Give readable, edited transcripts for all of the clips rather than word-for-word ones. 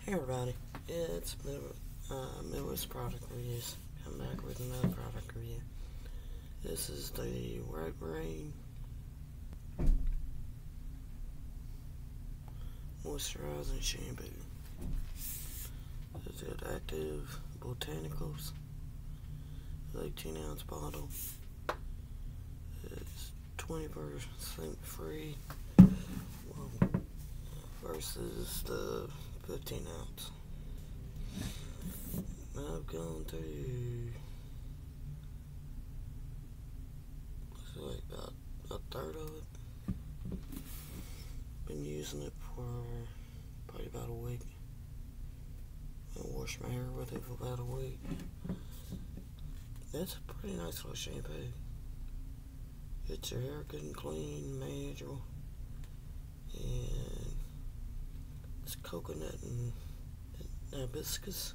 Hey everybody, it's Midwest Product Reviews. I'm back with another product review. This is the Red Rain Moisturizing Shampoo. It's got active botanicals, 18-ounce bottle. It's 20% free versus the 15-ounce. I've gone through like about a third of it. Been using it for probably about a week. I washed my hair with it for about a week. That's a pretty nice little shampoo. Gets your hair good and clean, manageable, and it's coconut and hibiscus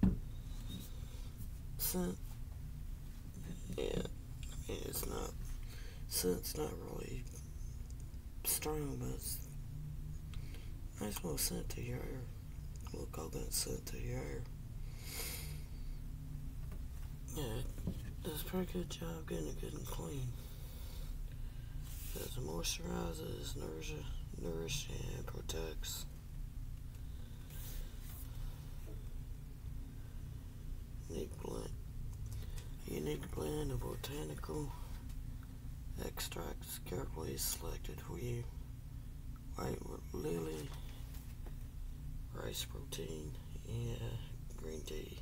scent. Yeah, I mean scent's not really strong, but it's a nice little scent to your hair. A little coconut scent to your hair. Yeah, it does a pretty good job getting it good and clean. It moisturizes, nourishes, and protects. Unique blend of botanical extracts carefully selected for you. White lily, rice protein, and green tea.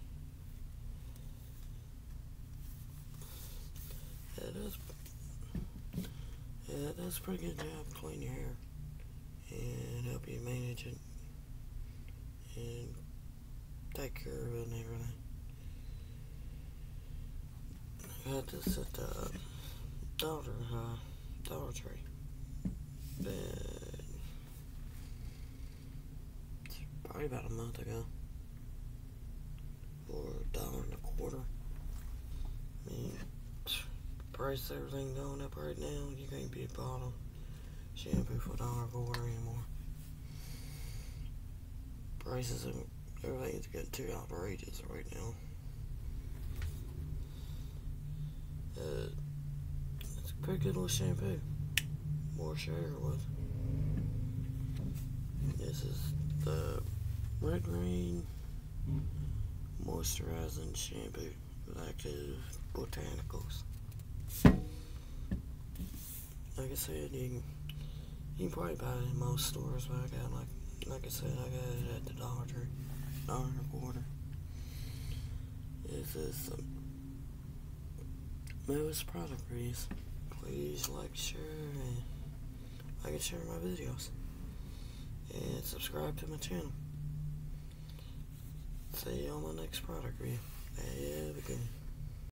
It does a pretty good job cleaning your hair and help you manage it and take care of it and everything. I got this at the Dollar Tree. It's probably about a month ago. For $1.25. I mean, price of everything going up right now. You can't be a bottle shampoo for $1.25 anymore. Prices of everything's getting too outrageous right now. It's a pretty good little shampoo. Wash your hair with. This is the Red Rain Moisturizing Shampoo with active botanicals. Like I said, you can probably buy it in most stores, but I got like I said, I got it at the Dollar Tree, $1.25. This is some Midwest Product Reviews. Please like, share, and share my videos, and subscribe to my channel. See you on my next product review. Have a good one.